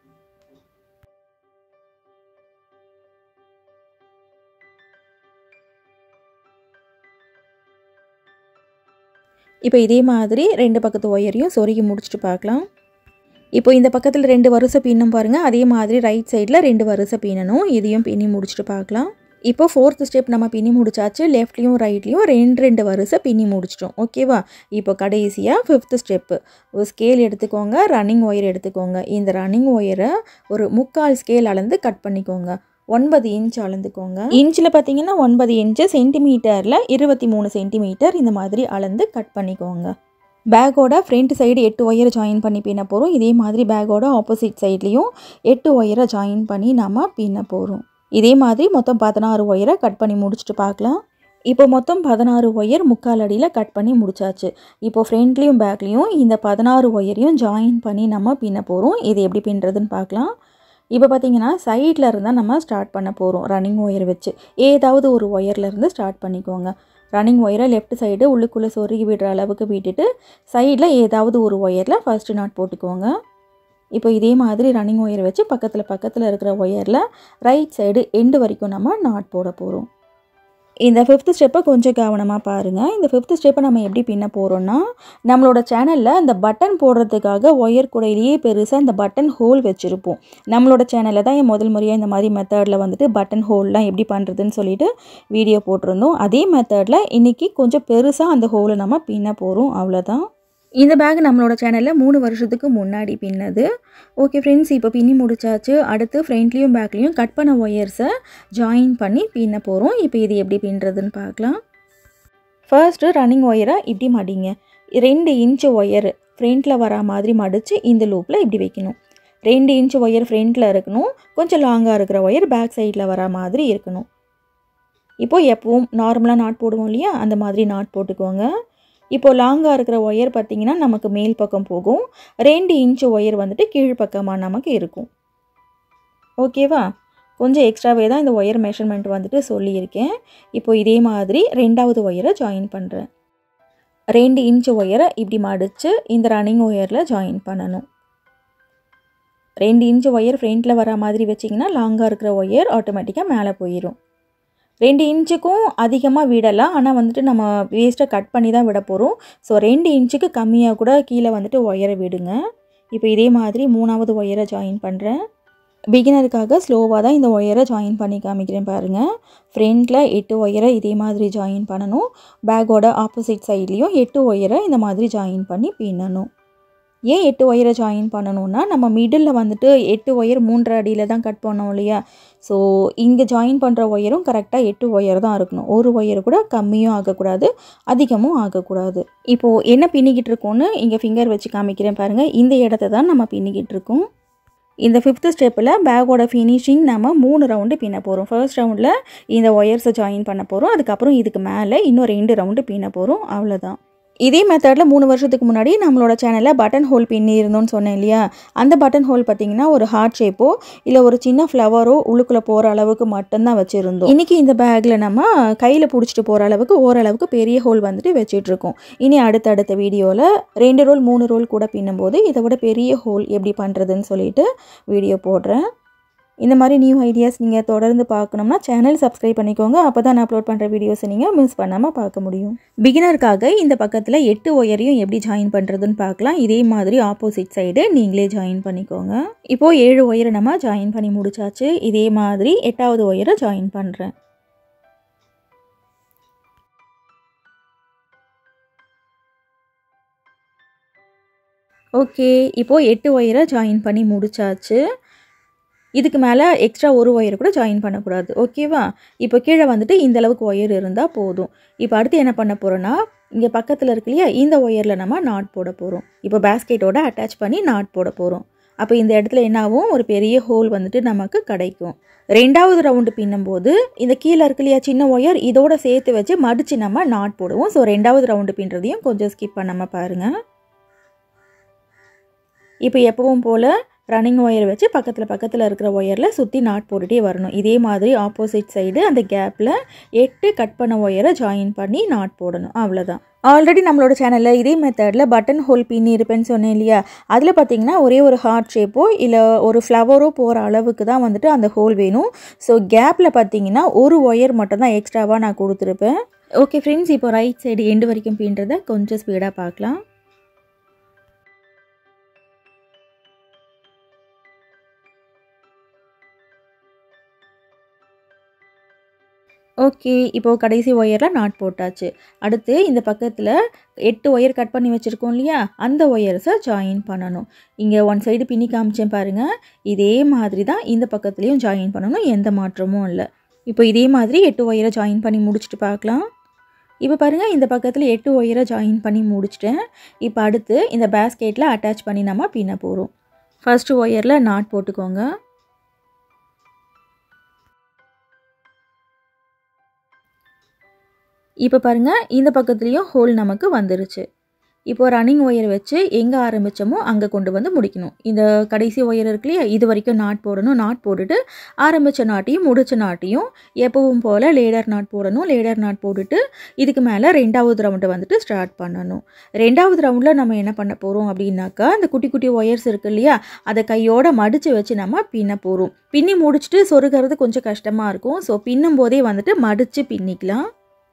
இப்போ இதே மாதிரி 2 பக்கத்து ஒயரையும் சொருகி முடிச்சுட்டு பார்க்கலாம். இப்போ இந்த பக்கத்தில் 2 வரிசை பின்னும் பாருங்கள். அதே மாதிரி ரைட் சைடில் 2 வரிசை பின்னணும். இதையும் பின்னி முடிச்சுட்டு பார்க்கலாம். இப்போ ஃபோர்த் ஸ்டெப் நம்ம பின்னி முடிச்சாச்சு. லெஃப்ட்லேயும் ரைட்லேயும் 2 வரிசை பின்னி முடிச்சிட்டோம். ஓகேவா? இப்போ கடைசியாக ஃபிஃப்த் ஸ்டெப்பு. ஒரு ஸ்கேல் எடுத்துக்கோங்க, ரன்னிங் ஒயர் எடுத்துக்கோங்க. இந்த ரன்னிங் ஒயரை ஒரு 3/4 ஸ்கேல் அளந்து கட் பண்ணிக்கோங்க. 9 இன்ச் அளந்துக்கோங்க. இன்ச்சில் பார்த்தீங்கன்னா 9 இன்ச்சு, சென்டிமீட்டரில் 23 சென்டிமீட்டர் இந்த மாதிரி அளந்து கட் பண்ணிக்கோங்க. பேக்கோட ஃப்ரண்ட் சைடு 8 ஒயரை ஜாயின் பண்ணி பின்ன போகிறோம். இதே மாதிரி பேக்கோட ஆப்போசிட் சைட்லேயும் 8 ஒயரை ஜாயின் பண்ணி நம்ம பின்ன போகிறோம். இதே மாதிரி மொத்தம் 16 ஒயரை கட் பண்ணி முடிச்சுட்டு பார்க்கலாம். இப்போ மொத்தம் 16 ஒயர் 3/4 அடியில் கட் பண்ணி முடிச்சாச்சு. இப்போ ஃப்ரண்ட்லேயும் பேக்லேயும் இந்த 16 ஒயரையும் ஜாயின் பண்ணி நம்ம பின்ன போகிறோம். இது எப்படி பின்னுறதுன்னு பார்க்கலாம். இப்போ பார்த்தீங்கன்னா சைடில் இருந்தால் நம்ம ஸ்டார்ட் பண்ண போகிறோம். ரன்னிங் ஒயர் வச்சு ஏதாவது ஒரு ஒயர்லேருந்து ஸ்டார்ட் பண்ணிக்கோங்க. ரன்னிங் ஒயரை லெஃப்ட் சைடு உள்ளுக்குள்ளே சொருகி விடுற அளவுக்கு விட்டுட்டு சைடில் ஏதாவது ஒரு ஒயரில் ஃபஸ்ட்டு நாட் போட்டுக்கோங்க. இப்போ இதே மாதிரி ரன்னிங் ஒயர் வச்சு பக்கத்தில் இருக்கிற ஒயரில் ரைட் சைடு எண்டு வரைக்கும் நம்ம நாட் போட போகிறோம். இந்த ஃபிஃப்த் ஸ்டெப்பை கொஞ்சம் கவனமாக பாருங்கள். இந்த ஃபிஃப்த் ஸ்டெப்பை நம்ம எப்படி பின்ன போகிறோன்னா, நம்மளோட சேனலில் இந்த பட்டன் போடுறதுக்காக ஒயர் கூடையிலேயே பெருசாக இந்த பட்டன் ஹோல் வச்சுருப்போம். நம்மளோட சேனலில் தான் முதல் முறையாக இந்த மாதிரி மெத்தடில் வந்துட்டு பட்டன் ஹோல்லாம் எப்படி பண்ணுறதுன்னு சொல்லிட்டு வீடியோ போட்டிருந்தோம். அதே மெத்தடில் இன்றைக்கி கொஞ்சம் பெருசாக அந்த ஹோலை நம்ம பின்ன போகிறோம். அவ்வளோதான். இந்த பேக் நம்மளோட சேனலில் 3 வருஷத்துக்கு முன்னாடி பின்னது. ஓகே ஃப்ரெண்ட்ஸ், இப்போ பின்னி முடிச்சாச்சு. அடுத்து ஃப்ரண்ட்லேயும் பேக்லேயும் கட் பண்ண ஒயர்ஸை ஜாயின் பண்ணி பின்ன போகிறோம். இப்போ இது எப்படி பின்னுறதுன்னு பார்க்கலாம். ஃபர்ஸ்ட்டு ரன்னிங் ஒயரை இப்படி மடிங்க. 2 இன்ச்சு ஒயர் ஃப்ரண்ட்டில் வரா மாதிரி மடித்து இந்த லூப்பில் இப்படி வைக்கணும். 2 இன்ச்சு ஒயர் ஃப்ரண்ட்டில் இருக்கணும். கொஞ்சம் லாங்காக இருக்கிற ஒயர் பேக் சைடில் வரா மாதிரி இருக்கணும். இப்போது எப்பவும் நார்மலாக நாட் போடுவோம் இல்லையா, அந்த மாதிரி நாட் போட்டுக்கோங்க. இப்போது லாங்காக இருக்கிற ஒயர் பார்த்திங்கன்னா நமக்கு மேல் பக்கம் போகும். 2 இன்ச்சு ஒயர் வந்துட்டு கீழ்ப்பக்கமாக நமக்கு இருக்கும். ஓகேவா? கொஞ்சம் எக்ஸ்ட்ராவே தான் இந்த ஒயர் மெஷர்மெண்ட் வந்துட்டு சொல்லியிருக்கேன். இப்போது இதே மாதிரி 2வது ஒயரை ஜாயின் பண்ணுறேன். 2 இன்ச்சு ஒயரை இப்படி மடித்து இந்த ரன்னிங் ஒயரில் ஜாயின் பண்ணணும். 2 இன்ச்சு ஒயர் ஃப்ரண்ட்டில் வர மாதிரி வச்சிங்கன்னா லாங்காக இருக்கிற ஒயர் ஆட்டோமேட்டிக்காக மேலே போயிடும். 2 இன்ச்சுக்கும் அதிகமாக விடலாம். ஆனால் வந்துட்டு நம்ம வேஸ்ட்டை கட் பண்ணி தான் விட போகிறோம். ஸோ 2 இன்ச்சுக்கு கம்மியாக கூட கீழே வந்துட்டு ஒயரை விடுங்க. இப்போ இதே மாதிரி 3வது ஒயரை ஜாயின் பண்ணுறேன். பிகினருக்காக ஸ்லோவாக தான் இந்த ஒயரை ஜாயின் பண்ணி காமிக்கிறேன் பாருங்கள். ஃப்ரண்ட்டில் 8 ஒயரை இதே மாதிரி ஜாயின் பண்ணணும். பேக்கோட ஆப்போசிட் சைட்லேயும் 8 ஒயரை இந்த மாதிரி ஜாயின் பண்ணி பின்னணும். ஏன் 8 ஒயரை ஜாயின் பண்ணணும்னா, நம்ம மிடில் வந்துட்டு 8 ஒயர் 3 அடியில் தான் கட் பண்ணோம் இல்லையா. ஸோ இங்கே ஜாயின் பண்ணுற ஒயரும் கரெக்டாக 8 ஒயர் தான் இருக்கணும். ஒரு ஒயர் கூட கம்மியும் ஆகக்கூடாது, அதிகமும் ஆகக்கூடாது. இப்போது என்ன பின்னிக்கிட்டு இருக்கோன்னு இங்கே ஃபிங்கர் வச்சு காமிக்கிறேன் பாருங்கள். இந்த இடத்த தான் நம்ம பின்னிக்கிட்டு இருக்கோம். இந்த ஃபிஃப்த் ஸ்டெப்பில் பேக்கோட ஃபினிஷிங் நம்ம 3 ரவுண்டு பின்ன போகிறோம். ஃபர்ஸ்ட் ரவுண்டில் இந்த ஒயர்ஸை ஜாயின் பண்ண போகிறோம். அதுக்கப்புறம் இதுக்கு மேலே இன்னும் 2 ரவுண்டு பின்ன போகிறோம். அவ்வளோதான். இதே மெத்தடில் 3 வருஷத்துக்கு முன்னாடி நம்மளோட சேனலில் பட்டன் ஹோல் பின்னி இருந்தோன்னு சொன்னேன் இல்லையா. அந்த பட்டன் ஹோல் பார்த்திங்கன்னா ஒரு ஹார்ட் ஷேப்போ இல்லை ஒரு சின்ன ஃப்ளவரோ உள்ளுக்குள்ளே போகிற அளவுக்கு மட்டும்தான் வச்சுருந்தோம். இன்றைக்கி இந்த பேக்கில் நம்ம கையில் பிடிச்சிட்டு போகிற அளவுக்கு ஓரளவுக்கு பெரிய ஹோல் வந்துட்டு வச்சிட்ருக்கோம். இனி அடுத்தடுத்த வீடியோவில் 2 ரோல் 3 ரோல் கூட பின்னும்போது இதை விட பெரிய ஹோல் எப்படி பண்ணுறதுன்னு சொல்லிட்டு வீடியோ போடுறேன். இந்த மாதிரி நியூ ஐடியாஸ் நீங்கள் தொடர்ந்து பார்க்கணும்னா சேனல் சப்ஸ்கிரைப் பண்ணிக்கோங்க. அப்போ தான் நான் அப்லோட் பண்ணுற வீடியோஸை நீங்கள் மிஸ் பண்ணாமல் பார்க்க முடியும். பிகினருக்காக இந்த பக்கத்தில் 8 ஒயரையும் எப்படி ஜாயின் பண்ணுறதுன்னு பார்க்கலாம். இதே மாதிரி ஆப்போசிட் சைடு நீங்களே ஜாயின் பண்ணிக்கோங்க. இப்போது 7 ஒயரை நம்ம ஜாயின் பண்ணி முடிச்சாச்சு. இதே மாதிரி 8வது ஒயரை ஜாயின் பண்ணுறேன். ஓகே. இப்போ 8 ஒயர ஜாயின் பண்ணி முடிச்சாச்சு. இதுக்கு மேலே எக்ஸ்ட்ரா ஒரு ஒயர் கூட ஜாயின் பண்ணக்கூடாது. ஓகேவா? இப்போ கீழே வந்துட்டு இந்த அளவுக்கு ஒயர் இருந்தால் போதும். இப்போ அடுத்து என்ன பண்ண போகிறோன்னா, இங்கே பக்கத்தில் இருக்கு இல்லையா, இந்த ஒயரில் நம்ம நாட் போட போகிறோம். இப்போ பேஸ்கெட்டோட அட்டாச் பண்ணி நாட் போட போகிறோம். அப்போ இந்த இடத்துல என்ன ஆகும், ஒரு பெரிய ஹோல் வந்துட்டு நமக்கு கிடைக்கும். 2வது ரவுண்டு பின்னும்போது இந்த கீழே இருக்கு இல்லையா சின்ன ஒயர், இதோட சேர்த்து வச்சு மடித்து நம்ம நாட் போடுவோம். ஸோ 2வது ரவுண்டு பின்னுறதையும் கொஞ்சம் ஸ்கிப் பண்ணாமல் பாருங்கள். இப்போ எப்பவும் போல் ரன்னிங் ஒயர் வச்சு பக்கத்தில் இருக்கிற ஒயரில் சுற்றி நாட் போட்டுகிட்டே வரணும். இதே மாதிரி ஆப்போசிட் சைடு அந்த கேப்பில் 8 கட் பண்ண ஒயரை ஜாயின் பண்ணி நாட் போடணும். அவ்வளோதான். ஆல்ரெடி நம்மளோட சேனலில் இதே மெத்தடில் பட்டன் ஹோல் பின்னி இருப்பேன்னு சொன்னேன் இல்லையா, அதில் பார்த்திங்கன்னா ஒரே ஒரு ஹார்ட் ஷேப்போ இல்லை ஒரு ஃப்ளவரோ போகிற அளவுக்கு தான் வந்துட்டு அந்த ஹோல் வேணும். ஸோ கேப்பில் பார்த்திங்கன்னா ஒரு ஒயர் மட்டும் தான் எக்ஸ்ட்ராவாக நான் கொடுத்துருப்பேன். ஓகே ஃப்ரெண்ட்ஸ், இப்போ ரைட் சைடு எண்டு வரைக்கும் பின்னுறதை கொஞ்சம் ஸ்பீடாக பார்க்கலாம். ஓகே. இப்போது கடைசி ஒயரில் நாட் போட்டாச்சு. அடுத்து இந்த பக்கத்தில் 8 ஒயர் கட் பண்ணி வச்சுருக்கோம் இல்லையா, அந்த ஒயர்ஸை ஜாயின் பண்ணணும். இங்கே ஒன் சைடு பின்னி காமிச்சேன் பாருங்கள். இதே மாதிரி தான் இந்த பக்கத்துலேயும் ஜாயின் பண்ணணும். எந்த மாற்றமும் இல்லை. இப்போ இதே மாதிரி 8 ஒயரை ஜாயின் பண்ணி முடிச்சுட்டு பார்க்கலாம். இப்போ பாருங்கள், இந்த பக்கத்தில் 8 ஒயரை ஜாயின் பண்ணி முடிச்சிட்டேன். இப்போ அடுத்து இந்த பேஸ்கெட்டில் அட்டாச் பண்ணி நம்ம பின்ன போகிறோம். ஃபர்ஸ்ட்டு ஒயரில் நாட் போட்டுக்கோங்க. இப்போ பாருங்கள், இந்த பக்கத்துலேயும் ஹோல் நமக்கு வந்துருச்சு. இப்போது ரன்னிங் ஒயர் வச்சு எங்கே ஆரம்பித்தோமோ அங்கே கொண்டு வந்து முடிக்கணும். இந்த கடைசி ஒயர் இருக்கு இல்லையா, இது வரைக்கும் நாட் போடணும். நாட் போட்டுட்டு ஆரம்பித்த நாட்டையும் முடித்த நாட்டையும் எப்பவும் போல் லேடர் நாட் போடணும். லேடர் நாட் போட்டுட்டு இதுக்கு மேலே 2வது ரவுண்டை வந்துட்டு ஸ்டார்ட் பண்ணணும். 2வது ரவுண்டில் நம்ம என்ன பண்ண போகிறோம் அப்படின்னாக்கா, அந்த குட்டி குட்டி ஒயர்ஸ் இருக்கு இல்லையா, அதை கையோடு மடித்து வச்சு நம்ம பின்ன போகிறோம். பின்னி முடிச்சுட்டு சொருகிறது கொஞ்சம் கஷ்டமாக இருக்கும். ஸோ பின்னும் போதே வந்துட்டு மடித்து பின்னிக்கலாம்.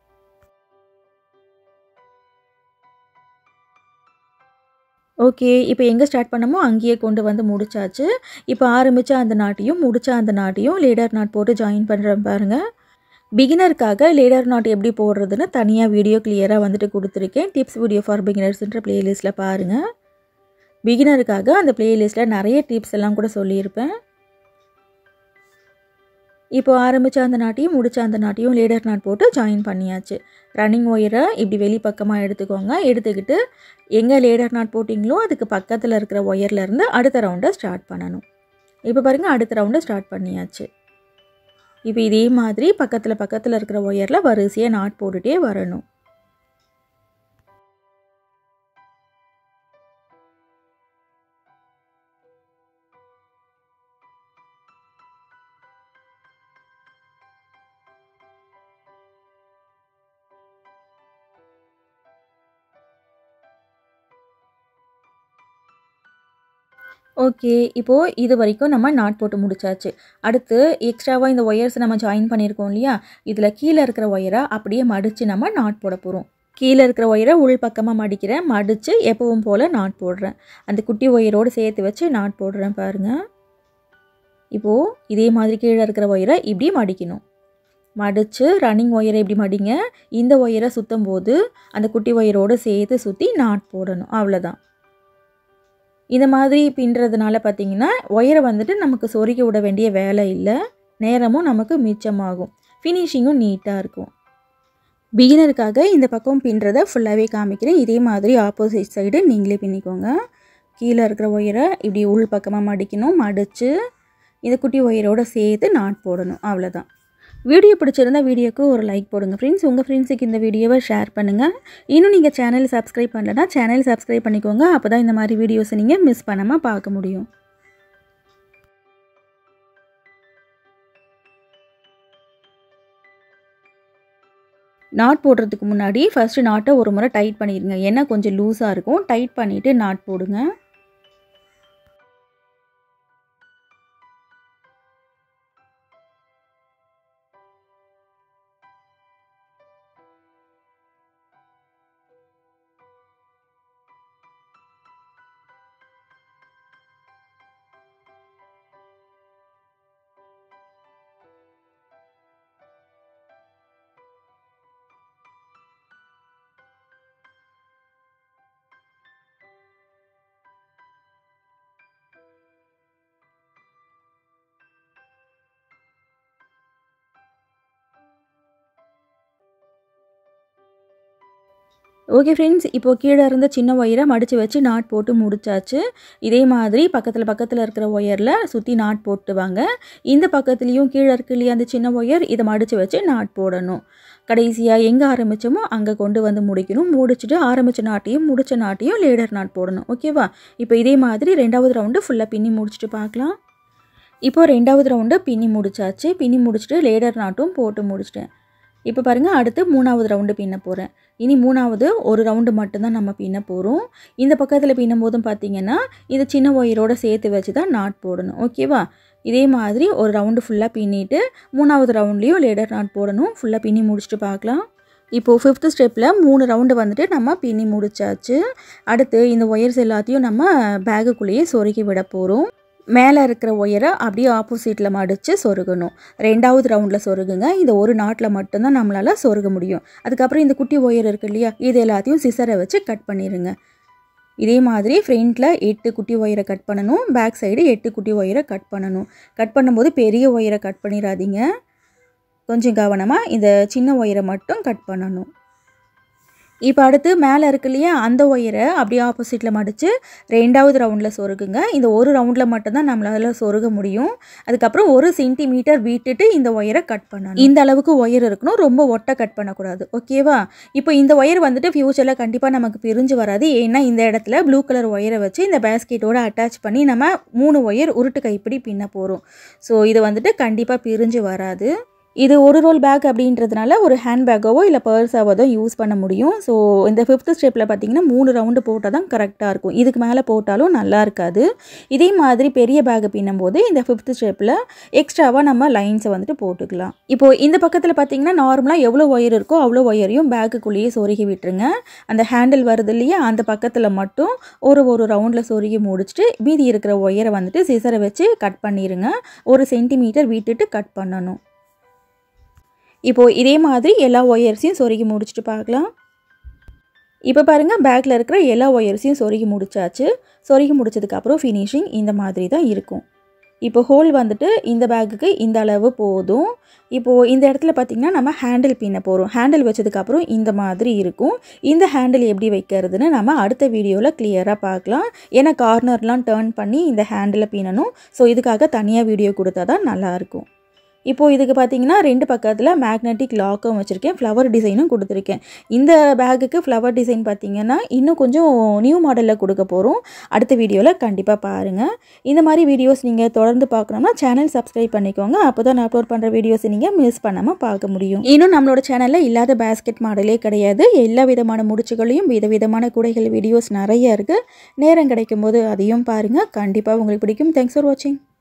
ஓகே. இப்போ எங்கே ஸ்டார்ட் பண்ணமோ அங்கேயே கொண்டு வந்து முடிச்சாச்சு. இப்போ ஆரம்பித்த அந்த நாட்டையும் முடித்த அந்த நாட்டையும் லேடர் நாட் போட்டு ஜாயின் பண்ணுறேன் பாருங்கள். பிகினருக்காக லேடர் நாட் எப்படி போடுறதுன்னு தனியாக வீடியோ கிளியராக வந்துட்டு கொடுத்துருக்கேன். டிப்ஸ் வீடியோ ஃபார் பிகினர்ஸ்ன்ற ப்ளேலிஸ்ட்டில் பாருங்கள். பிகினருக்காக அந்த ப்ளேலிஸ்ட்டில் நிறைய டிப்ஸ் எல்லாம் கூட சொல்லியிருப்பேன். இப்போ ஆரம்பித்த அந்த நாட்டையும் முடித்த அந்த நாட்டையும் லேடர் நாட் போட்டு ஜாயின் பண்ணியாச்சு. ரன்னிங் ஒயரை இப்படி வெளிப்பக்கமாக எடுத்துக்கோங்க. எடுத்துக்கிட்டு எங்கே லேடர் நாட் போட்டிங்களோ அதுக்கு பக்கத்தில் இருக்கிற ஒயர்லேருந்து அடுத்த ரவுண்டை ஸ்டார்ட் பண்ணணும். இப்போ பாருங்கள், அடுத்த ரவுண்டை ஸ்டார்ட் பண்ணியாச்சு. இப்போ இதே மாதிரி பக்கத்தில் இருக்கிற ஒயரில் வரிசையாக நாட் போட்டுகிட்டே வரணும். ஓகே. இப்போது இது வரைக்கும் நம்ம நாட் போட்டு முடிச்சாச்சு. அடுத்து எக்ஸ்ட்ராவாக இந்த ஒயர்ஸ் நம்ம ஜாயின் பண்ணியிருக்கோம் இல்லையா, இதில் கீழே இருக்கிற ஒயரை அப்படியே மடித்து நம்ம நாட் போட போகிறோம். கீழே இருக்கிற ஒயரை உள் பக்கமாக மடிக்கிறேன். மடித்து எப்பவும் போல் நாட் போடுறேன். அந்த குட்டி ஒயரோடு சேர்த்து வச்சு நாட் போடுறேன் பாருங்கள். இப்போது இதே மாதிரி கீழே இருக்கிற ஒயரை இப்படி மடிக்கணும். மடித்து ரன்னிங் ஒயரை இப்படி மடிங்க. இந்த ஒயரை சுற்றும் போது அந்த குட்டி ஒயரோடு சேர்த்து சுற்றி நாட் போடணும். அவ்வளோதான். இந்த மாதிரி பின்னுறதுனால பார்த்திங்கன்னா ஒயரை வந்துட்டு நமக்கு சொருகி விட வேண்டிய வேலை இல்லை. நேரமும் நமக்கு மிச்சமாகும். ஃபினிஷிங்கும் நீட்டாக இருக்கும். பிகினருக்காக இந்த பக்கம் பின்னுறதை ஃபுல்லாகவே காமிக்கிறேன். இதே மாதிரி ஆப்போசிட் சைடு நீங்களே பின்னிக்கோங்க. கீழே இருக்கிற ஒயரை இப்படி உள் பக்கமாக மடிக்கணும். மடித்து இந்த குட்டி ஒயரோடு சேர்த்து நாட் போடணும். அவ்வளோதான். வீடியோ பிடிச்சிருந்தா வீடியோக்கு ஒரு லைக் போடுங்க ஃப்ரெண்ட்ஸ். உங்கள் ஃப்ரெண்ட்ஸுக்கு இந்த வீடியோவை ஷேர் பண்ணுங்கள். இன்னும் நீங்கள் சேனல் சப்ஸ்கிரைப் பண்ணலன்னா சேனல் சப்ஸ்கிரைப் பண்ணிக்கோங்க. அப்போ தான் இந்த மாதிரி வீடியோஸை நீங்கள் மிஸ் பண்ணாமல் பார்க்க முடியும். நாட் போடுறதுக்கு முன்னாடி ஃபஸ்ட்டு நாட்டை ஒரு முறை டைட் பண்ணிடுங்க. ஏன்னா கொஞ்சம் லூஸாக இருக்கும். டைட் பண்ணிவிட்டு நாட் போடுங்க. ஓகே ஃப்ரெண்ட்ஸ், இப்போது கீழே இருந்த சின்ன ஒயரை மடித்து வச்சு நாட் போட்டு முடிச்சாச்சு. இதே மாதிரி பக்கத்தில் இருக்கிற ஒயரில் சுற்றி நாட் போட்டு வாங்க. இந்த பக்கத்துலேயும் கீழே இருக்கு இல்லையா அந்த சின்ன ஒயர், இதை மடித்து வச்சு நாட் போடணும். கடைசியாக எங்கே ஆரம்பித்தோமோ அங்கே கொண்டு வந்து முடிக்கணும். முடிச்சுட்டு ஆரம்பித்த நாட்டையும் முடித்த நாட்டையும் லேடர் நாட் போடணும். ஓகேவா? இப்போ இதே மாதிரி 2வது ரவுண்டு ஃபுல்லாக பின்னி முடிச்சுட்டு பார்க்கலாம். இப்போது 2வது ரவுண்டு பின்னி முடிச்சாச்சு. பின்னி முடிச்சுட்டு லேடர் நாட்டும் போட்டு முடிச்சிட்டேன். இப்போ பாருங்கள், அடுத்து 3வது ரவுண்டு பின்ன போகிறேன். இனி 3வது ஒரு ரவுண்டு மட்டும்தான் நம்ம பின்ன போகிறோம். இந்த பக்கத்தில் பின்னும் போதும் பார்த்திங்கன்னா இது சின்ன ஒயரோடு சேர்த்து வச்சு தான் நாட் போடணும். ஓகேவா? இதே மாதிரி ஒரு ரவுண்டு ஃபுல்லாக பின்னிட்டு 3வது ரவுண்ட்லேயும் லேடர் நாட் போடணும். ஃபுல்லாக பின்னி முடிச்சுட்டு பார்க்கலாம். இப்போது 5th ஸ்டெப்பில் 3 ரவுண்டு வந்துட்டு நம்ம பின்னி முடிச்சாச்சு. அடுத்து இந்த ஒயர்ஸ் எல்லாத்தையும் நம்ம பேகுக்குள்ளேயே சொருகி விட போகிறோம். மேலே இருக்கிற ஒயரை அப்படியே ஆப்போசிட்டில் மடித்து சொருகணும். 2வது ரவுண்டில் சொருகுங்க. இந்த ஒரு நாட்டில் மட்டும்தான் நம்மளால் சொருக முடியும். அதுக்கப்புறம் இந்த குட்டி ஒயர் இருக்குது இல்லையா, இது எல்லாத்தையும் சிசரை வச்சு கட் பண்ணிடுங்க. இதே மாதிரி ஃப்ரண்ட்டில் 8 குட்டி ஒயரை கட் பண்ணணும். பேக் சைடு 8 குட்டி ஒயரை கட் பண்ணணும். கட் பண்ணும்போது பெரிய ஒயரை கட் பண்ணிடாதீங்க. கொஞ்சம் கவனமாக இந்த சின்ன ஒயரை மட்டும் கட் பண்ணணும். இப்போ அடுத்து மேலே இருக்கு இல்லையா அந்த ஒயரை அப்படியே ஆப்போசிட்டில் மடித்து 2வது ரவுண்டில் சொருகுங்க. இந்த ஒரு ரவுண்டில் மட்டும்தான் நம்மளால் சொருக முடியும். அதுக்கப்புறம் 1 சென்டிமீட்டர் விட்டுட்டு இந்த ஒயரை கட் பண்ணணும். இந்த அளவுக்கு ஒயர் இருக்கணும், ரொம்ப ஒட்டை கட் பண்ணக்கூடாது. ஓகேவா? இப்போ இந்த ஒயர் வந்துட்டு ஃப்யூச்சரில் கண்டிப்பாக நமக்கு பிரிஞ்சு வராது. ஏன்னா இந்த இடத்துல ப்ளூ கலர் ஒயரை வச்சு இந்த பேஸ்கெட்டோடு அட்டாச் பண்ணி நம்ம 3 ஒயர் உருட்டு கைப்பிடி பின்ன போகிறோம். ஸோ இது வந்துட்டு கண்டிப்பாக பிரிஞ்சு வராது. இது ஒரு ரோல் பேக் அப்படின்றதுனால ஒரு ஹேண்ட் பேக்காவோ இல்லை பர்ஸாவோ தான் யூஸ் பண்ண முடியும். ஸோ இந்த 5th ஸ்டெப்பில் பார்த்திங்கன்னா 3 ரவுண்டு போட்டால் தான் கரெக்டாக இருக்கும். இதுக்கு மேலே போட்டாலும் நல்லா இருக்காது. இதே மாதிரி பெரிய பேக்கை பின்னும்போது இந்த 5th ஸ்டெப்பில் எக்ஸ்ட்ராவாக நம்ம லைன்ஸை வந்துட்டு போட்டுக்கலாம். இப்போது இந்த பக்கத்தில் பார்த்திங்கன்னா நார்மலாக எவ்வளோ ஒயர் இருக்கோ அவ்வளோ ஒயரையும் பேக்குக்குள்ளேயே சொருகி விட்டுருங்க. அந்த ஹேண்டில் வருது இல்லையா அந்த பக்கத்தில் மட்டும் ஒரு ரவுண்டில் சொருகி முடிச்சுட்டு மீதி இருக்கிற ஒயரை வந்துட்டு சிசரை வச்சு கட் பண்ணிடுங்க. 1 சென்டிமீட்டர் விட்டுட்டு கட் பண்ணணும். இப்போது இதே மாதிரி எல்லா ஒயர்ஸையும் சொருகி முடிச்சுட்டு பார்க்கலாம். இப்போ பாருங்கள், பேக்கில் இருக்கிற எல்லா ஒயர்ஸையும் சொருகி முடிச்சாச்சு. சொருகி முடிச்சதுக்கப்புறம் ஃபினிஷிங் இந்த மாதிரி தான் இருக்கும். இப்போ ஹோல் வந்துட்டு இந்த பேக்குக்கு இந்த அளவு போதும். இப்போது இந்த இடத்துல பார்த்திங்கன்னா நம்ம ஹேண்டில் பின்ன போகிறோம். ஹேண்டில் வச்சதுக்கப்புறம் இந்த மாதிரி இருக்கும். இந்த ஹேண்டில் எப்படி வைக்கிறதுன்னு நம்ம அடுத்த வீடியோவில் கிளியராக பார்க்கலாம். ஏன்னா கார்னர்லாம் டர்ன் பண்ணி இந்த ஹேண்டிலை பின்னணும். ஸோ இதுக்காக தனியாக வீடியோ கொடுத்தா தான் நல்லாயிருக்கும். இப்போது இதுக்கு பார்த்திங்கன்னா 2 பக்கத்தில் மேக்னெட்டிக் லாக்கும் வச்சுருக்கேன். ஃப்ளவர் டிசைனும் கொடுத்துருக்கேன். இந்த பேக்குக்கு ஃப்ளவர் டிசைன் பார்த்திங்கன்னா இன்னும் கொஞ்சம் நியூ மாடலில் கொடுக்க போகிறோம். அடுத்த வீடியோவில் கண்டிப்பாக பாருங்கள். இந்த மாதிரி வீடியோஸ் நீங்கள் தொடர்ந்து பார்க்கணுன்னா சேனல் சப்ஸ்கிரைப் பண்ணிக்கோங்க. அப்போ தான் நான் அப்லோட் பண்ணுற வீடியோஸை நீங்கள் மிஸ் பண்ணாமல் பார்க்க முடியும். இன்னும் நம்மளோட சேனலில் இல்லாத பேஸ்கெட் மாடலே கிடையாது. எல்லா விதமான முடிச்சுகளையும் விதவிதமான கூடைகள் வீடியோஸ் நிறைய இருக்குது. நேரம் கிடைக்கும் போது அதையும் பாருங்கள். கண்டிப்பாக உங்களுக்கு பிடிக்கும். தேங்க்ஸ் ஃபார் வாட்சிங்.